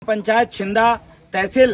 पंचायत छिंदा, तहसील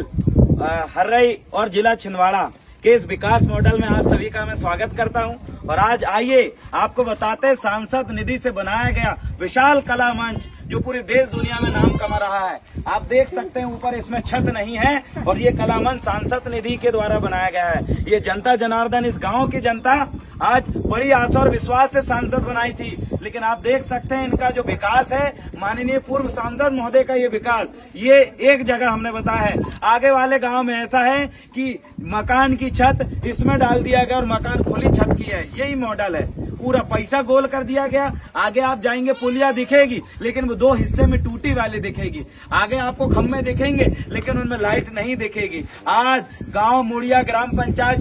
हर्रई और जिला छिंदवाड़ा के इस विकास मॉडल में आप सभी का मैं स्वागत करता हूं। और आज आइए आपको बताते हैं सांसद निधि से बनाया गया विशाल कला मंच जो पूरे देश दुनिया में नाम कमा रहा है। आप देख सकते हैं ऊपर इसमें छत नहीं है और ये कला मंच सांसद निधि के द्वारा बनाया गया है। ये जनता जनार्दन, इस गांव की जनता आज बड़ी आशा और विश्वास से सांसद बनाई थी, लेकिन आप देख सकते हैं इनका जो विकास है, माननीय पूर्व सांसद महोदय का ये विकास, ये एक जगह हमने बताया है। आगे वाले गांव में ऐसा है कि मकान की छत इसमें डाल दिया गया और मकान खुली छत की है, यही मॉडल है। पूरा पैसा गोल कर दिया गया। आगे आप जाएंगे पुलिया दिखेगी, लेकिन वो 2 हिस्से में टूटी वाली दिखेगी। आगे आपको खम्भे दिखेंगे, लेकिन उनमें लाइट नहीं दिखेगी। आज गांव मुड़िया ग्राम पंचायत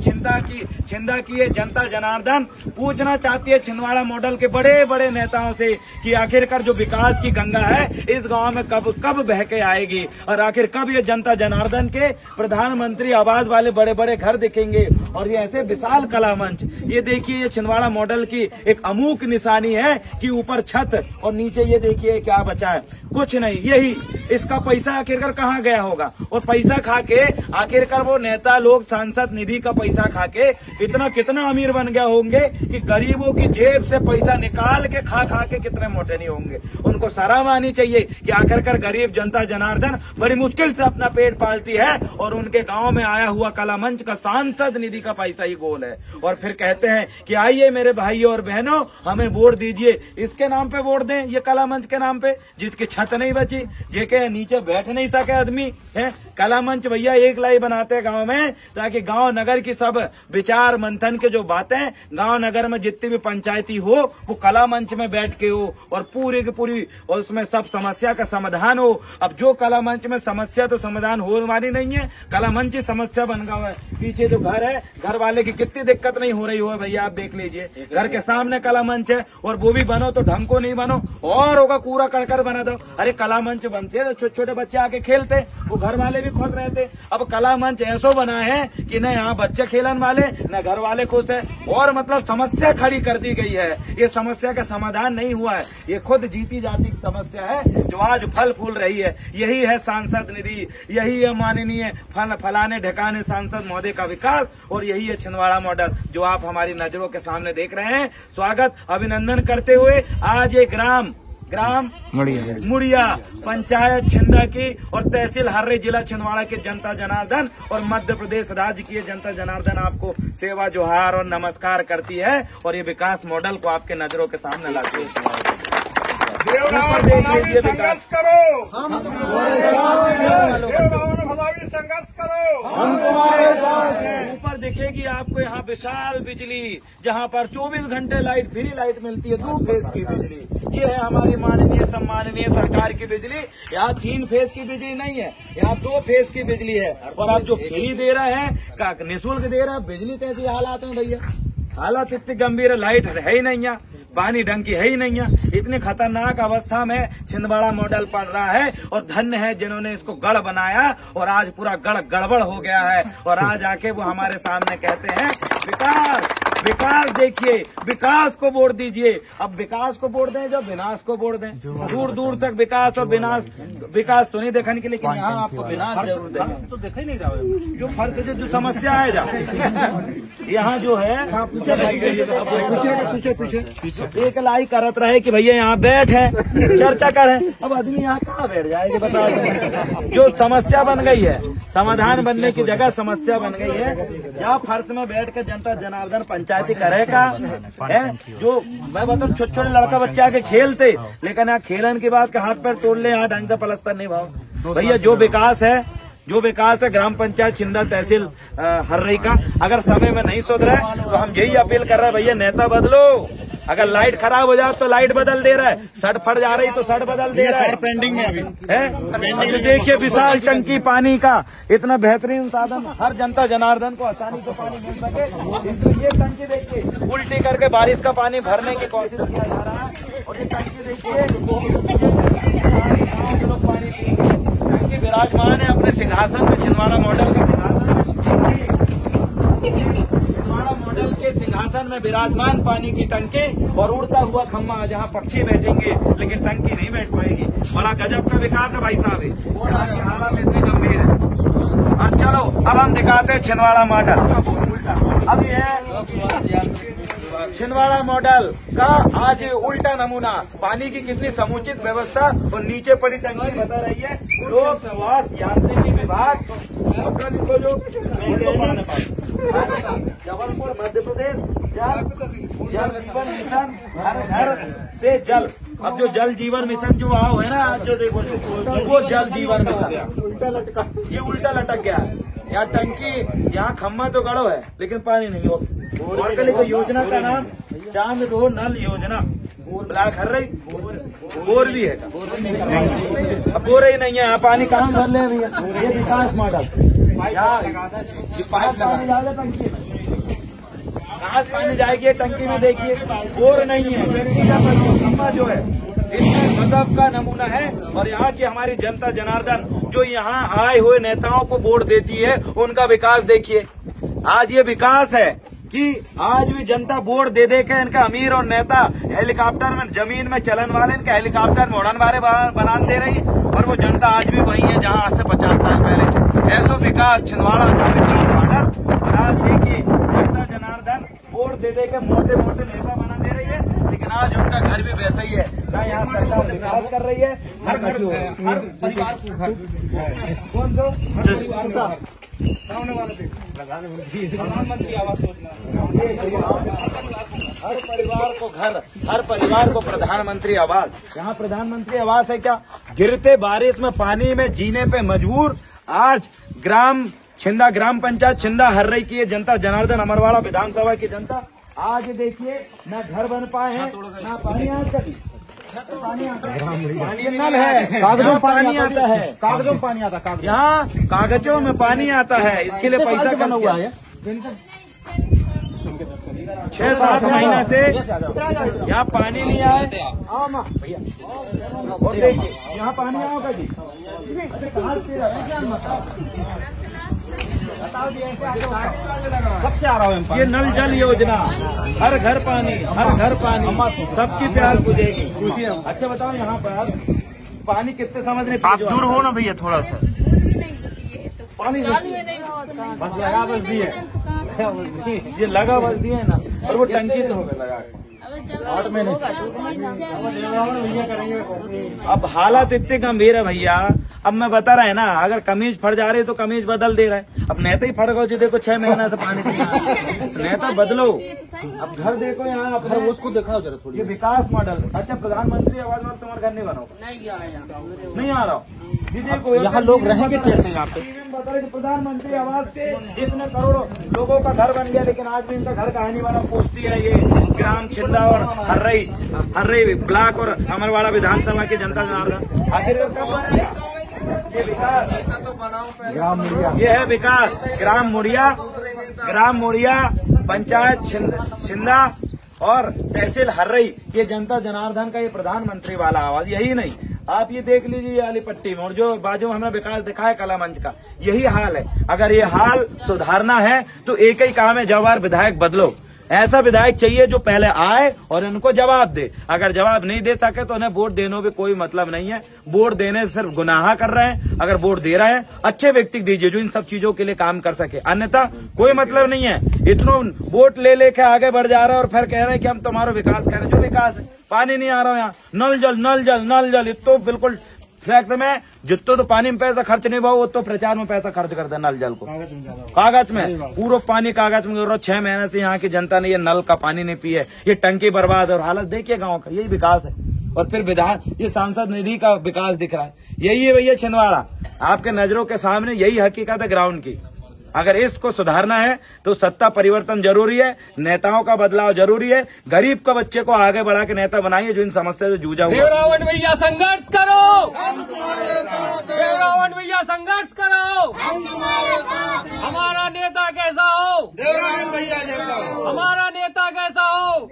छिंदा की ये जनता जनार्दन पूछना चाहती है छिंदवाड़ा मॉडल के बड़े बड़े नेताओं से कि आखिरकार जो विकास की गंगा है इस गांव में कब बह के आएगी और आखिर कब ये जनता जनार्दन के प्रधानमंत्री आवास वाले बड़े बड़े घर दिखेंगे। और ये ऐसे विशाल कला मंच, ये देखिए ये छिंदवाड़ा मॉडल की एक अमूक निशानी है कि ऊपर छत और नीचे ये देखिए क्या बचा है, कुछ नहीं। यही इसका पैसा आखिरकार कहाँ गया होगा। और पैसा खा के आखिरकार वो नेता लोग सांसद निधि का पैसा खा के कितना अमीर बन गए होंगे कि गरीबों की जेब से पैसा निकाल के खा के कितने मोटे नहीं होंगे। उनको शर्म आनी चाहिए कि आखिरकार गरीब जनता जनार्दन बड़ी मुश्किल से अपना पेट पालती है और उनके गांव में आया हुआ कला मंच का सांसद निधि का पैसा ही गोल है। और फिर कहते हैं कि आइए मेरे भाइयों और बहनों हमें वोट दीजिए। इसके नाम पे वोट दें, ये कला मंच के नाम पे, जिसकी छत नहीं बची, जेके नीचे बैठ नहीं सके आदमी है। कला मंच भैया एक लाई बनाते हैं गांव में, ताकि गांव नगर की सब विचार मंथन के जो बातें गांव नगर में जितनी भी पंचायती हो वो कला मंच में बैठ के हो और पूरी की पूरी और उसमें सब समस्या का समाधान हो। अब जो कला मंच में समस्या तो समाधान हो वाली नहीं है, कला मंच ही समस्या बन गया है। पीछे जो घर है, घर वाले की कितनी दिक्कत नहीं हो रही हो भैया, आप देख लीजिए। घर के सामने कला मंच है और वो भी बनो तो ढंग को नहीं बनो और होगा कूड़ा करकर बना दो। अरे कला मंच बनते हैं तो छोटे छोटे बच्चे आके खेलते, वो घर वाले भी खुश रहते। अब कला मंच ऐसा बना है कि न यहाँ बच्चे खेलन वाले न घर वाले खुश है और मतलब समस्या खड़ी कर दी गई है। ये समस्या का समाधान नहीं हुआ है, ये खुद जीती जाती समस्या है जो आज फल फूल रही है। यही है सांसद निधि, यही है माननीय फलाने ढकाने सांसद महोदय का विकास और यही है छिंदवाड़ा मॉडल जो आप हमारी नजरों के सामने देख रहे हैं। स्वागत अभिनंदन करते हुए आज ये ग्राम मुड़िया पंचायत छिंदा की और तहसील हर्रई जिला छिंदवाड़ा के जनता जनार्दन और मध्य प्रदेश राज्य की जनता जनार्दन आपको सेवा जोहार और नमस्कार करती है और ये विकास मॉडल को आपके नजरों के सामने लाती है। संघर्ष करो, हम तुम्हारे साथ हैं। ऊपर दिखेगी आपको यहाँ विशाल बिजली, जहाँ पर 24 घंटे लाइट, फ्री लाइट मिलती है, 2 फेज की बिजली। ये है हमारी माननीय सम्माननीय सरकार की बिजली। यहाँ 3 फेज की बिजली नहीं है, यहाँ 2 फेज की बिजली है। और आप जो फ्री दे रहे हैं, निःशुल्क दे रहे हैं, बिजली कैसी हालात है भैया, हालात इतनी गंभीर है, लाइट है ही नहीं है, पानी ढंग की है ही नहीं है। इतनी खतरनाक अवस्था में छिंदवाड़ा मॉडल पड़ रहा है और धन्य है जिन्होंने इसको गढ़ बनाया और आज पूरा गढ़ गड़बड़ हो गया है। और आज आके वो हमारे सामने कहते हैं विकास विकास, देखिए विकास को वोट दीजिए। अब विकास को वोट दें, जब विनाश को वोट दें। दूर दूर तक विकास और विनाश, विकास तो नहीं देखने के, लेकिन यहाँ आपको विनाश जरूर दें। तो देखा ही नहीं रहा जो फर्ज जो समस्या है यहाँ जो है एक लाई करत रहे कि भैया यहाँ बैठ है चर्चा करें। अब आदमी यहाँ कहाँ बैठ जाएगा बता दो। जो समस्या बन गई है, समाधान बनने की जगह समस्या बन गई है। जहाँ फर्श में बैठ कर जनता जनार्दन पंचायती करेगा है, जो मैं बताऊँ छोटे छोटे लड़का बच्चे आके खेलते, लेकिन यहाँ खेलन के बाद हाथ पैर तोड़ ले, यहाँ ढंग से पलस्तर नहीं भाव भैया। जो विकास है ग्राम पंचायत छिंदा तहसील हर्रई का, अगर समय में नहीं सुधरा है तो हम यही अपील कर रहे हैं भैया नेता बदलो। अगर लाइट खराब हो जाए तो लाइट बदल दे रहा है, सड़ फट जा रही तो सड़ बदल दे रहा है, पेंडिंग में अभी है। तो देखिए विशाल टंकी पानी का इतना बेहतरीन साधन हर जनता जनार्दन को आसानी से पानी मिल सके, इसलिए ये टंकी देखिए उल्टी करके बारिश का पानी भरने की कोशिश किया जा रहा है। और ये टंकी देखिए पानी टंकी विराजमान है अपने सिंहासन में, छिंदवाड़ा मॉडल का सिंहासन में विराजमान पानी की टंकी और उड़ता हुआ खम्मा जहाँ पक्षी बैठेंगे, लेकिन टंकी नहीं बैठ पाएगी। बड़ा गजब का विकास है भाई साहब। चलो अब हम दिखाते हैं छिंदवाड़ा मॉडल। अब ये छिंदवाड़ा मॉडल का आज उल्टा नमूना, पानी की कितनी समुचित व्यवस्था और नीचे पड़ी टंकी बता रही है। लोक प्रवास यांत्रिकी विभाग जो जबलपुर मध्य प्रदेश जल जीवन मिशन हर घर से जल। अब जो जल जीवन मिशन जो आओ है ना, आज जो देखो वो जल जीवन मिशन उल्टा लटका, ये उल्टा लटक गया है। यहाँ टंकी, यहाँ खम्मा तो गड़ो है लेकिन पानी नहीं हो। तो योजना का नाम चांद दो नल योजना। ब्लैक हर रही बोर भी है, अब बोर ही नहीं है। यहाँ पानी कहाँ भर ले भैया? ये विकास मॉडल पानी डाले टंकी में, कहाँ पानी जाएगी टंकी में? देखिए बोर नहीं है, खम्मा जो है इसमें मजहब का नमूना है। और यहाँ की हमारी जनता जनार्दन जो यहाँ आए हुए नेताओं को वोट देती है, उनका विकास देखिए। आज ये विकास है कि आज भी जनता वोट दे दे के इनका अमीर और नेता हेलीकॉप्टर में, जमीन में चलन वाले इनका हेलीकॉप्टर में उड़ान वाले बना दे रही है। और वो जनता आज भी वही है जहाँ आज से 50 साल पहले। ऐसा विकास छिंदवाड़ा का विकास मॉडल। और आज देखिए जनता जनार्दन वोट दे दे के मोटे मोटे नेता बना दे रही है, लेकिन आज उनका घर भी वैसा ही है ना। यहाँ सरकार विकास कर रही है, हर परिवार को घर, कौन दो प्रधानमंत्री आवास योजना, हर परिवार को घर, हर परिवार को प्रधानमंत्री आवास। यहाँ प्रधानमंत्री आवास है क्या? गिरते बारिश में पानी में जीने पे मजबूर आज छिंदा ग्राम पंचायत छिंदा हर रही की जनता जनार्दन अमरवाड़ा विधानसभा की जनता आज देखिए न घर बन पाए हैं, न पानी आता है। पानी नल है, कागजों में पानी आता है, कागजों में पानी आता है, यहाँ कागजों में पानी आता है। इसके लिए पैसा बना हुआ है। 6-7 महीने से यहाँ पानी नहीं आया भैया। और देखिए यहाँ पानी आओगा जी, कब से आ रहा हूँ? ये नल जल योजना, हर घर पानी, हर घर पानी, सबकी प्यार बुझेगी। अच्छा बताओ यहाँ पर पानी कितने समझ आप दूर हो ना भैया थोड़ा सा? पानी बस लगा बस दिए, ये लगा बस दिए ना। और वो टंकी तो होगा लगा 8 महीने। अब हालात इतने गंभीर है भैया। अब मैं बता रहा है ना, अगर कमीज फट जा रही है तो कमीज बदल दे रहा है। अब नेता ही फट गो जी, देखो 6 महीना से पानी नेता बदलो। अब घर देखो यहाँ, घर उसको दिखाओ जरा थोड़ी। ये विकास मॉडल। अच्छा प्रधानमंत्री आवास में तुम्हारा घर नहीं बना? नहीं आ रहा जी। देखो यहाँ लोग रहेंगे कैसे? यहाँ पे बता रहे प्रधानमंत्री आवास के इतने करोड़ों लोगों का घर बन गया, लेकिन आज भी इनका घर कहा नहीं बना। पूछती है ये ग्राम छिंदा और हर्रई ब्लॉक और अमरवाड़ा विधानसभा की जनता जनार्दन आखिर कब बनेगा ये विकास? ये है विकास। ग्राम मुड़िया पंचायत छिंदा और तहसील हर्रई ये जनता जनार्दन का ये प्रधानमंत्री वाला आवास। यही नहीं, आप ये देख लीजिए आली पट्टी में और जो बाजू में हमने विकास दिखा है कला मंच का, यही हाल है। अगर ये हाल सुधारना है तो एक ही काम है, जवाहर विधायक बदलो। ऐसा विधायक चाहिए जो पहले आए और इनको जवाब दे। अगर जवाब नहीं दे सके तो उन्हें वोट देने में कोई मतलब नहीं है। वोट देने से सिर्फ गुनाह कर रहे हैं। अगर वोट दे रहे हैं अच्छे व्यक्ति दीजिए जो इन सब चीजों के लिए काम कर सके, अन्यथा कोई मतलब नहीं है। इतनों वोट ले लेके आगे बढ़ जा रहा है और फिर कह रहे हैं कि हम तुम्हारा विकास करें। जो विकास है, पानी नहीं आ रहा है यहाँ, नल जल इतो बिल्कुल फैक्ट में जितो तो पानी में पैसा खर्च नहीं हुआ, तो प्रचार में पैसा खर्च करते नल जल को। कागज में पूरा पानी कागज में 6 महीने से यहाँ की जनता ने ये नल का पानी नहीं पी है। ये टंकी बर्बाद और हालत देखिए गांव का, यही विकास है। और फिर विधान ये सांसद निधि का विकास दिख रहा है। यही है भैया छिंदवाड़ा, आपके नजरों के सामने यही हकीकत है ग्राउंड की। अगर इसको सुधारना है तो सत्ता परिवर्तन जरूरी है, नेताओं का बदलाव जरूरी है। गरीब का बच्चे को आगे बढ़ा के नेता बनाइए जो इन समस्या से जूझा हुआ। देवरावण भैया संघर्ष करो, देवरावण भैया संघर्ष करो। हमारा नेता कैसा हो? देवरावण भैया जैसा हो। हमारा नेता कैसा हो?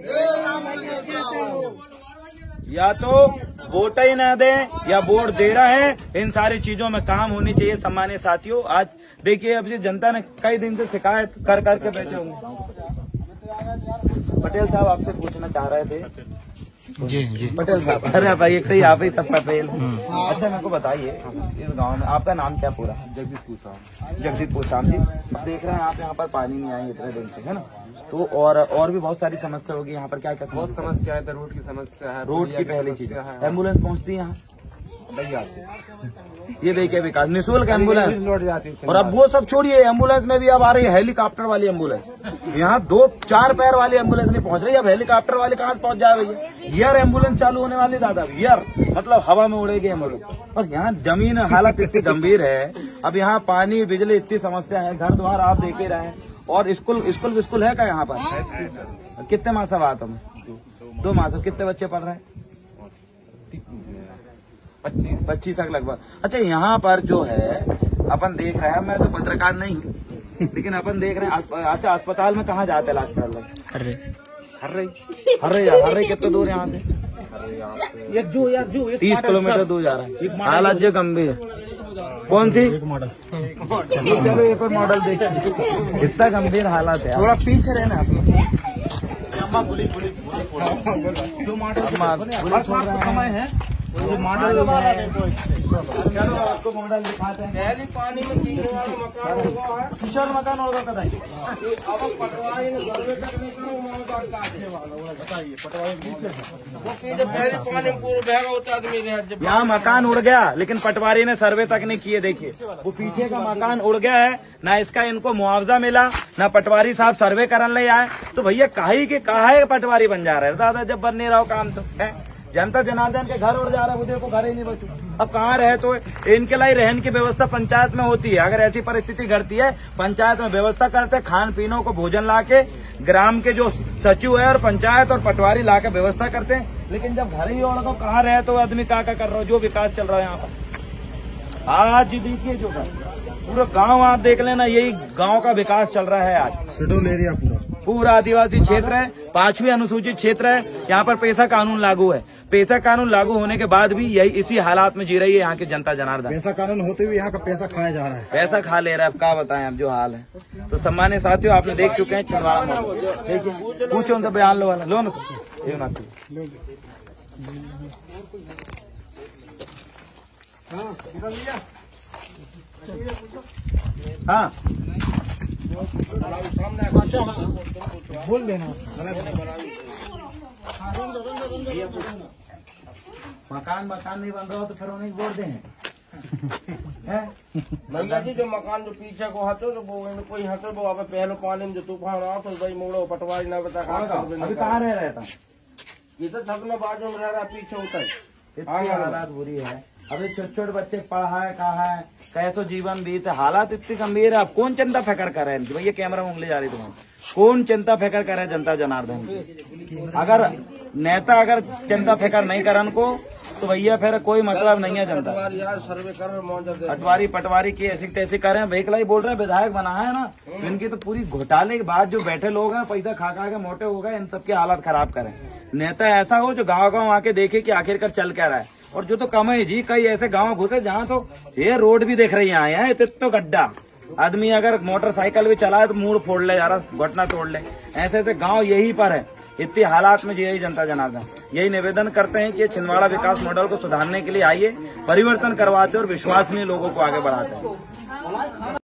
या तो वोट ही न दें या वोट दे रहे हैं, इन सारी चीजों में काम होनी चाहिए। सम्मानित साथियों, आज देखिए अब जनता ने कई दिन से शिकायत कर करके बैठे होंगे। पटेल साहब आपसे पूछना चाह रहे थे जी पटेल साहब। अरे भाई एक तो आप ही सब पटेल हैं। अच्छा मेरे को बताइए इस गांव में आपका नाम क्या पूरा? जगदीश पूसाम जी। अब देख रहे हैं आप यहाँ पर पानी नहीं आई इतने दिन से, है ना? तो और भी बहुत सारी समस्या होगी यहाँ पर। क्या क्या बहुत समस्या है, रोड की समस्या है, रोड की पहली चीज है, एम्बुलेंस पहुँचती है यहाँ? नहीं आती। ये देखिए विकास, निःशुल्क एम्बुलेंस। लौट जाती है। और अब वो सब छोड़िए, एम्बुलेंस में भी अब आ रही है हेलीकॉप्टर वाली एम्बुलेंस। यहाँ 2-4 पैर वाली एम्बुलेंस नहीं पहुंच रही, अब हेलीकॉप्टर वाली कहाँ पहुंच जाए भैया? एयर एम्बुलेंस चालू होने वाली दादा, एयर मतलब हवा में उड़ेगी एम्बुलेंस। और यहाँ जमीन हालत इतनी गंभीर है, अब यहाँ पानी बिजली इतनी समस्या है, घर द्वार आप देख ही रहे हैं। और स्कूल है क्या यहाँ पर? कितने माह से बात हमें? 2 माह से। कितने बच्चे पढ़ रहे हैं? 25 तक लगभग। अच्छा यहाँ पर जो है अपन देख रहे हैं, मैं तो पत्रकार नहीं हूँ, लेकिन अपन देख रहे हैं अच्छा अस्पताल में कहाँ जाते इलाज कर रहे? हर्रे कितना दूर यहाँ से? 30 किलोमीटर दूर जा रहा है। हालत जो गंभीर है। कौन सी? चलो एक और मॉडल देखिए, इतना गंभीर हालत है। थोड़ा पीछे रहना जो मॉडल समय है, जो मॉडल चलो आपको मॉडल दिखाते हैं। पानी में कीने वाला मकान होगा है, किशोर मकान होगा बताइए। अब पटवारी ने सर्वे करने बताइए। पटवारी वो कीने पहले पानी में पूरा बह होता आदमी जब यहाँ मकान उड़ गया, लेकिन पटवारी ने सर्वे तक नहीं किए। देखिए वो पीछे का मकान उड़ गया है, ना इसका इनको मुआवजा मिला, ना पटवारी साहब सर्वे करने ले आए। तो भैया काहे के काहे पटवारी बन जा रहे हैं दादा, जब बन नहीं रहा हो काम तो है। जनता जनार्दन के घर उड़ जा रहा है, उधर को घर ही नहीं बचू। अब कहाँ रहे? तो इनके लिए रहने की व्यवस्था पंचायत में होती है। अगर ऐसी परिस्थिति घटती है, पंचायत में व्यवस्था करते, खान पीनों को भोजन लाके ग्राम के जो सचिव है और पंचायत और पटवारी लाके व्यवस्था करते हैं। लेकिन जब घर ही उड़ तो कहाँ रहे? तो आदमी क्या कर रहा हो? जो विकास चल रहा है यहाँ पर आज देखिए, जो पूरा गांव आप देख लेना, यही गांव का विकास चल रहा है आज। शेड्यूल एरिया पूरा आदिवासी क्षेत्र है, 5वीं अनुसूचित क्षेत्र है। यहाँ पर पैसा कानून लागू है। पैसा कानून लागू होने के बाद भी यही इसी हालात में जी रही है यहाँ की जनता जनार्दन। पैसा कानून होते हुए यहाँ का पैसा खाया जा रहा है। पैसा खा ले रहा है। अब क्या बताएं अब जो हाल है। तो सम्मानित साथियों, आपने देख चुके हैं छिंदवाड़ा। देखिए पूछो उनका बयान लो वाला लो ना। हाँ बोल देना। मकान नहीं बन रहा हो तो फिर उन्हें वोट दें। भैया जी जो मकान जो पीछे को हटो तो वो कोई हटो वो अब पहले पानी में जो तूफान आओ तो भाई मोड़ो पटवारी ना बता अभी कहाँ रह रहा था? ये तो छत में बाजू में रह रहा पीछे उतर। इतनी हालात बुरी है। अभी छोटे बच्चे पढ़ा है, कहा है, कैसो जीवन बीते, हालात इतनी गंभीर है। अब कौन चिंता फिक्र कर रहे हैं? भैया कैमरा में उंगली जा रही तुम्हारी। कौन चिंता फिक्र करे जनता जनार्दन की? अगर नेता अगर चिंता फिक्र नहीं करन को तो भैया फिर कोई मतलब नहीं है जनता। सर्वे कर पटवारी की ऐसी तैसी कर रहे हैं। वहीकल ही बोल रहे हैं विधायक बना है ना, इनकी तो पूरी घोटाले के बाद जो बैठे लोग हैं पैसा खा खा के मोटे हो गए, इन सबकी हालत खराब करें। नेता ऐसा हो जो गाँव गाँव आके देखे कि आखिरकार चल क्या रहा है। और जो तो कम है जी, कई ऐसे गाँव घुसे जहाँ तो ये रोड भी देख रही है तो गड्ढा, आदमी अगर मोटरसाइकिल भी चलाए तो मुंह फोड़ ले जा रहा, घटना तोड़ ले। ऐसे ऐसे गांव यही पर है। इतनी हालात में जी रही जनता जनार्दन। यही निवेदन करते हैं कि छिंदवाड़ा विकास मॉडल को सुधारने के लिए आइए, परिवर्तन करवाते और विश्वसनीय लोगों को आगे बढ़ाते हैं।